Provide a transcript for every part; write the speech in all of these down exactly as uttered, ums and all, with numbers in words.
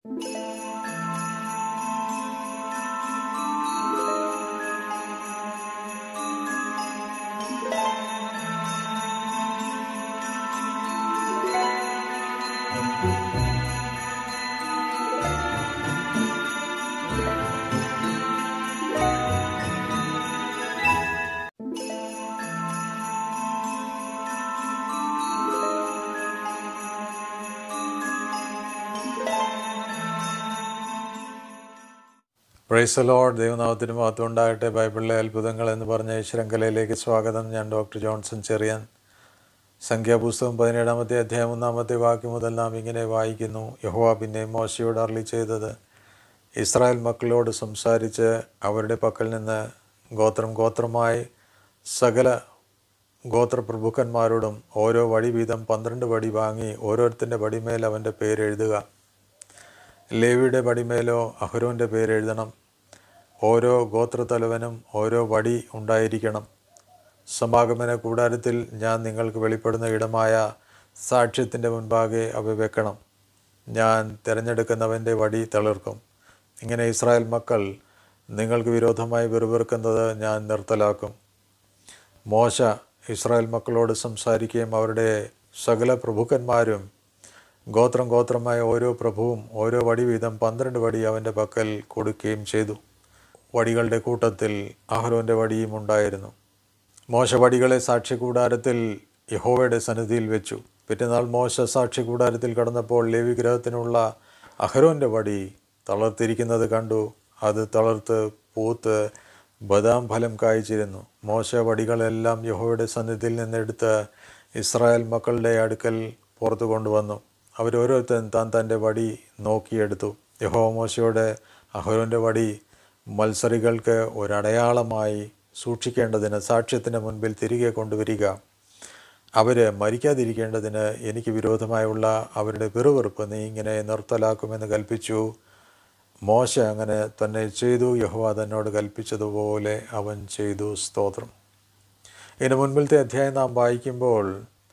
Price the Lord. ദൈവനാമത്തിന് മഹത്വം ഉണ്ടാകട്ടെ. ബൈബിളിലെ അത്ഭുതങ്ങൾ എന്ന് പറഞ്ഞ ഈ ശൃംഖലയിലേക്ക് സ്വാഗതം. ഞാൻ ഡോക്ടർ ജോൺസൺ ചെറിയാൻ. സംഖ്യാപുസ്തകം പതിനേഴാമത്തെ അധ്യായം ഒന്നാമത്തെ വാക്യം മുതൽ നാം ഇങ്ങനെ വായിക്കുന്നു. യഹോവ പിന്നെ മോശയോട് അരുളി ചെയ്തത്, ഇസ്രായേൽ മക്കളോട് സംസാരിച്ച് അവരുടെ പക്കൽ നിന്ന് ഗോത്രം ഗോത്രമായി സകല ഗോത്രപ്രഭുക്കന്മാരോടും ഓരോ വടി വീതം പന്ത്രണ്ട് വടി വാങ്ങി ഓരോരുത്തൻ്റെ വടിമേൽ അവൻ്റെ പേരെഴുതുക. ലേവിയുടെ വടിമേലോ അഹരോൻ്റെ പേരെഴുതണം. ഓരോ ഗോത്രത്തലവനും ഓരോ വടി ഉണ്ടായിരിക്കണം. സമാഗമന കൂടാരത്തിൽ ഞാൻ നിങ്ങൾക്ക് വെളിപ്പെടുന്ന ഇടമായ സാക്ഷ്യത്തിൻ്റെ മുൻപാകെ അവ വെക്കണം. ഞാൻ തിരഞ്ഞെടുക്കുന്നവൻ്റെ വടി തളിർക്കും. ഇങ്ങനെ ഇസ്രായേൽ മക്കൾ നിങ്ങൾക്ക് വിരോധമായി വെറുവെറുക്കുന്നത് ഞാൻ നിർത്തലാക്കും. മോശ ഇസ്രായേൽ മക്കളോട് സംസാരിക്കുകയും അവരുടെ സകല പ്രഭുക്കന്മാരും ഗോത്രം ഗോത്രമായ ഓരോ പ്രഭുവും ഓരോ വടി വീതം പന്ത്രണ്ട് വടി അവൻ്റെ പക്കൽ കൊടുക്കുകയും ചെയ്തു. വടികളുടെ കൂട്ടത്തിൽ അഹരോൻ്റെ വടിയും ഉണ്ടായിരുന്നു. മോശ വടികളെ സാക്ഷ്യകൂടാരത്തിൽ യഹോവയുടെ സന്നിധിയിൽ വെച്ചു. പിറ്റേന്നാൾ മോശ സാക്ഷ്യകൂടാരത്തിൽ കടന്നപ്പോൾ ലേവിഗ്രഹത്തിനുള്ള അഹരോൻ്റെ വടി തളർത്തിരിക്കുന്നത് കണ്ടു. അത് തളർത്ത് പൂത്ത് ബദാം ഫലം കായ്ച്ചിരുന്നു. മോശ വടികളെല്ലാം യഹോവയുടെ സന്നിധിയിൽ നിന്നെടുത്ത് ഇസ്രായേൽ മക്കളുടെ അടുക്കൽ പുറത്തു കൊണ്ടുവന്നു. അവരോരോരുത്തൻ താൻ തൻ്റെ വടി നോക്കിയെടുത്തു. യഹോവ മോശയോട്, അഹരോൻ്റെ വടി മത്സരികൾക്ക് ഒരടയാളമായി സൂക്ഷിക്കേണ്ടതിന് സാക്ഷ്യത്തിൻ്റെ മുൻപിൽ തിരികെ കൊണ്ടുവരിക. അവർ മരിക്കാതിരിക്കേണ്ടതിന് എനിക്ക് വിരോധമായുള്ള അവരുടെ പിറുവിറുപ്പ് നീ ഇങ്ങനെ നിർത്തലാക്കുമെന്ന് കൽപ്പിച്ചു. മോശ അങ്ങനെ തന്നെ ചെയ്തു. യഹോവ തന്നോട് കൽപ്പിച്ചതുപോലെ അവൻ ചെയ്തു. സ്തോത്രം. ഇതിന് മുൻപിലത്തെ അധ്യായം നാം വായിക്കുമ്പോൾ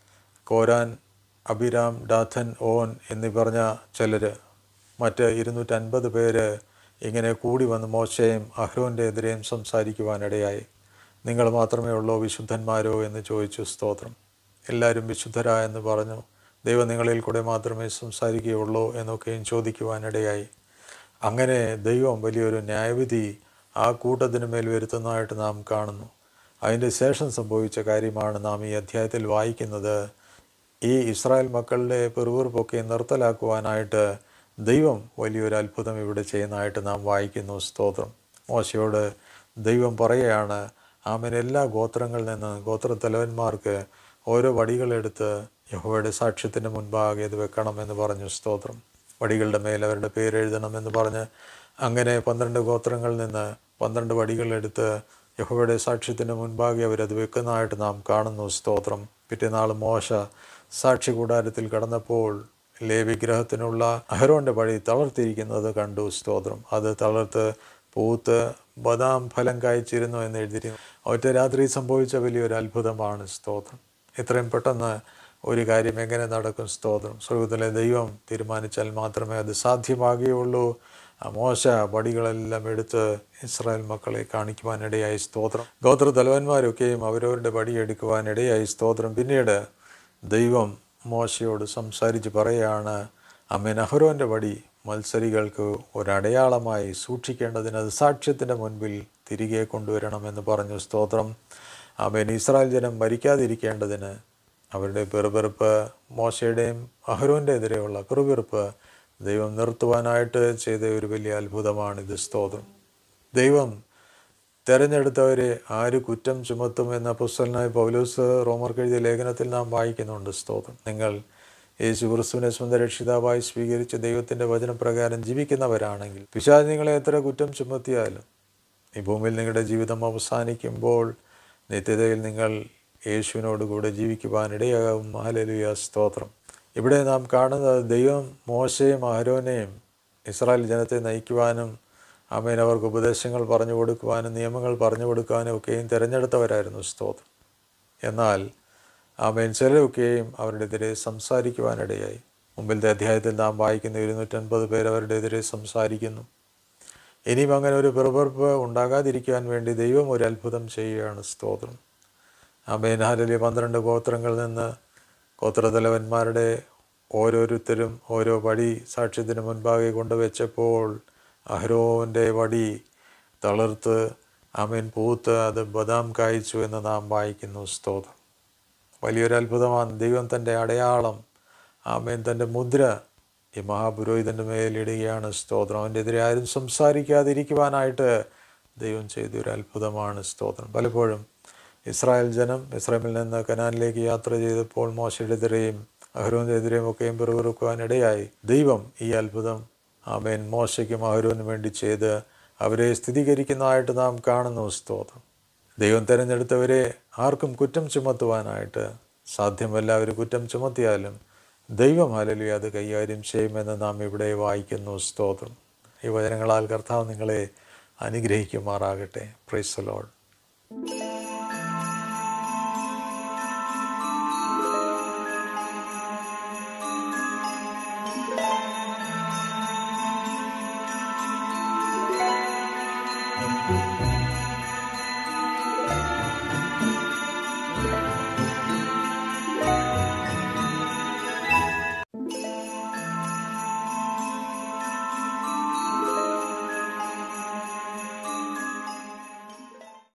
കോരാൻ, അബിരാം, ഡാഥൻ, ഓൻ എന്നീ പറഞ്ഞ ചിലർ, മറ്റ് ഇരുന്നൂറ്റൻപത് പേര് ഇങ്ങനെ കൂടി വന്ന് മോശയും അഹ്റോൻ്റെ എതിരെയും സംസാരിക്കുവാനിടയായി. നിങ്ങൾ മാത്രമേ ഉള്ളൂ വിശുദ്ധന്മാരോ എന്ന് ചോദിച്ചു. സ്തോത്രം. എല്ലാവരും വിശുദ്ധരാ എന്ന് പറഞ്ഞു. ദൈവം നിങ്ങളിൽ കൂടെ മാത്രമേ സംസാരിക്കുകയുള്ളൂ എന്നൊക്കെയും ചോദിക്കുവാനിടയായി. അങ്ങനെ ദൈവം വലിയൊരു ന്യായവിധി ആ കൂട്ടത്തിന് മേൽ വരുത്തുന്നതായിട്ട് നാം കാണുന്നു. അതിൻ്റെ ശേഷം സംഭവിച്ച കാര്യമാണ് നാം ഈ അധ്യായത്തിൽ വായിക്കുന്നത്. ഈ ഇസ്രായേൽ മക്കളുടെ പിറുവിറുപ്പൊക്കെ നിർത്തലാക്കുവാനായിട്ട് ദൈവം വലിയൊരു അത്ഭുതം ഇവിടെ ചെയ്യുന്നതായിട്ട് നാം വായിക്കുന്നു. സ്തോത്രം. മോശയോട് ദൈവം പറയുകയാണ്, ആമേൻ, എല്ലാ ഗോത്രങ്ങളിൽ നിന്ന് ഗോത്രത്തലവന്മാർക്ക് ഓരോ വടികളെടുത്ത് യഹോവയുടെ സാക്ഷ്യത്തിൻ്റെ മുൻപാകെ ഇത് വെക്കണമെന്ന് പറഞ്ഞു. സ്തോത്രം. വടികളുടെ മേൽ അവരുടെ പേരെഴുതണമെന്ന് പറഞ്ഞ് അങ്ങനെ പന്ത്രണ്ട് ഗോത്രങ്ങളിൽ നിന്ന് പന്ത്രണ്ട് വടികളെടുത്ത് യഹോവയുടെ സാക്ഷ്യത്തിൻ്റെ മുൻപാകെ അവരത് വെക്കുന്നതായിട്ട് നാം കാണുന്നു. സ്തോത്രം. പിറ്റേനാൾ മോശ സാക്ഷി കൂടാരത്തിൽ കടന്നപ്പോൾ ലേവിഗ്രഹത്തിനുള്ള അഹരോൻ്റെ വടി തളർത്തിയിരിക്കുന്നത് കണ്ടു. സ്തോത്രം. അത് തളർത്ത് പൂത്ത് ബദാം ഫലം കായ്ച്ചിരുന്നു എന്ന് എഴുതിയിരുന്നു. ഒറ്റ രാത്രി സംഭവിച്ച വലിയൊരു അത്ഭുതമാണ്. സ്തോത്രം. ഇത്രയും പെട്ടെന്ന് ഒരു കാര്യം എങ്ങനെ നടക്കും? സ്തോത്രം. സ്വർഗ്ഗത്തിലെ ദൈവം തീരുമാനിച്ചാൽ മാത്രമേ അത് സാധ്യമാകുകയുള്ളൂ. മോശ വടികളെല്ലാം എടുത്ത് ഇസ്രായേൽ മക്കളെ കാണിക്കുവാനിടയായി. സ്തോത്രം. ഗോത്ര തലവന്മാരൊക്കെയും അവരവരുടെ വടിയെടുക്കുവാനിടയായി. സ്തോത്രം. പിന്നീട് ദൈവം മോശയോട് സംസാരിച്ച് പറയുകയാണ്, ആമേൻ, അഹരോൻ്റെ വടി മത്സരികൾക്ക് ഒരടയാളമായി സൂക്ഷിക്കേണ്ടതിന് അത് സാക്ഷ്യത്തിൻ്റെ മുൻപിൽ തിരികെ കൊണ്ടുവരണമെന്ന് പറഞ്ഞു. സ്തോത്രം. ആമേൻ. ഇസ്രായേൽ ജനം മരിക്കാതിരിക്കേണ്ടതിന് അവരുടെ പിറുപിറുപ്പ്, മോശയുടെയും അഹരോൻ്റെ എതിരെയുള്ള പിറുപിറുപ്പ് ദൈവം നിർത്തുവാനായിട്ട് ചെയ്ത ഒരു വലിയ അത്ഭുതമാണിത്. സ്തോത്രം. ദൈവം തെരഞ്ഞെടുത്തവരെ ആര് കുറ്റം ചുമത്തുമെന്ന അപ്പോസ്തലനായ പൗലോസ് റോമർക്ക് എഴുതിയ ലേഖനത്തിൽ നാം വായിക്കുന്നുണ്ട്. സ്തോത്രം. നിങ്ങൾ യേശു ക്രിസ്തുവിനെ സ്വന്തം രക്ഷിതാവായി സ്വീകരിച്ച് ദൈവത്തിൻ്റെ വചനപ്രകാരം ജീവിക്കുന്നവരാണെങ്കിൽ പിശാച് നിങ്ങളെ എത്ര കുറ്റം ചുമത്തിയാലും ഈ ഭൂമിയിൽ നിങ്ങളുടെ ജീവിതം അവസാനിക്കുമ്പോൾ നിത്യതയിൽ നിങ്ങൾ യേശുവിനോടുകൂടെ ജീവിക്കുവാനിടയാകും. ഹല്ലേലൂയ. സ്തോത്രം. ഇവിടെ നാം കാണുന്നത് ദൈവം മോശയും അഹരോനെയും ഇസ്രായേൽ ജനത്തെ നയിക്കുവാനും ആമേൻ അവർക്ക് ഉപദേശങ്ങൾ പറഞ്ഞു കൊടുക്കുവാനും നിയമങ്ങൾ പറഞ്ഞു കൊടുക്കുവാനും ഒക്കെയും തിരഞ്ഞെടുത്തവരായിരുന്നു. സ്തോത്രം. എന്നാൽ ആമേൻ ചിലരൊക്കെയും അവരുടെ എതിരെ സംസാരിക്കുവാനിടയായി. മുമ്പിലത്തെ അധ്യായത്തിൽ നാം വായിക്കുന്ന ഇരുന്നൂറ്റൻപത് പേർ അവരുടെ എതിരെ സംസാരിക്കുന്നു. ഇനിയും അങ്ങനെ ഒരു പിറുപിറുപ്പ് ഉണ്ടാകാതിരിക്കാൻ വേണ്ടി ദൈവം ഒരു അത്ഭുതം ചെയ്യുകയാണ്. സ്തോത്രം. ആമേൻ. ഹല്ലേലൂയ. പന്ത്രണ്ട് ഗോത്രങ്ങളിൽ നിന്ന് ഗോത്രതലവന്മാരുടെ ഓരോരുത്തരും ഓരോ വടി സാക്ഷ്യത്തിന് മുൻപാകെ കൊണ്ടുവച്ചപ്പോൾ അഹരോൻ്റെ വടി തളിർത്ത് ആമേൻ പൂത്ത് അത് ബദാം കായ്ച്ചു എന്ന് നാം വായിക്കുന്നു. സ്തോത്രം. വലിയൊരു അത്ഭുതമാണ്. ദൈവം തൻ്റെ അടയാളം ആമേൻ തൻ്റെ മുദ്ര ഈ മഹാപുരോഹിതൻ്റെ മേലിടുകയാണ്. സ്തോത്രം. അവൻ്റെ എതിരെ ആരും സംസാരിക്കാതിരിക്കുവാനായിട്ട് ദൈവം ചെയ്തൊരു അത്ഭുതമാണ്. സ്തോത്രം. പലപ്പോഴും ഇസ്രായേൽ ജനം ഇസ്രായേലിൽ നിന്ന് കനാനിലേക്ക് യാത്ര ചെയ്തപ്പോൾ മോശയുടെ എതിരെയും അഹരോൻ്റെ എതിരെയും ഒക്കെയും പിറുപിറുക്കുവാനിടയായി. ദൈവം ഈ അത്ഭുതം ആമേൻ മോശയ്ക്കും അഹരോനും വേണ്ടി ചെയ്ത് അവരെ സ്ഥിരീകരിക്കുന്നതായിട്ട് നാം കാണുന്നു. സ്തോത്രം. ദൈവം തിരഞ്ഞെടുത്തവരെ ആർക്കും കുറ്റം ചുമത്തുവാനായിട്ട് സാധ്യമല്ല. അവർ കുറ്റം ചുമത്തിയാലും ദൈവം ഹല്ലേലൂയ അത് കൈകാര്യം ചെയ്യുമെന്ന് നാം ഇവിടെ വായിക്കുന്നു. സ്തോത്രം. ഈ വചനങ്ങളാൽ കർത്താവ് നിങ്ങളെ അനുഗ്രഹിക്കുമാറാകട്ടെ. Praise the lord. Thank you.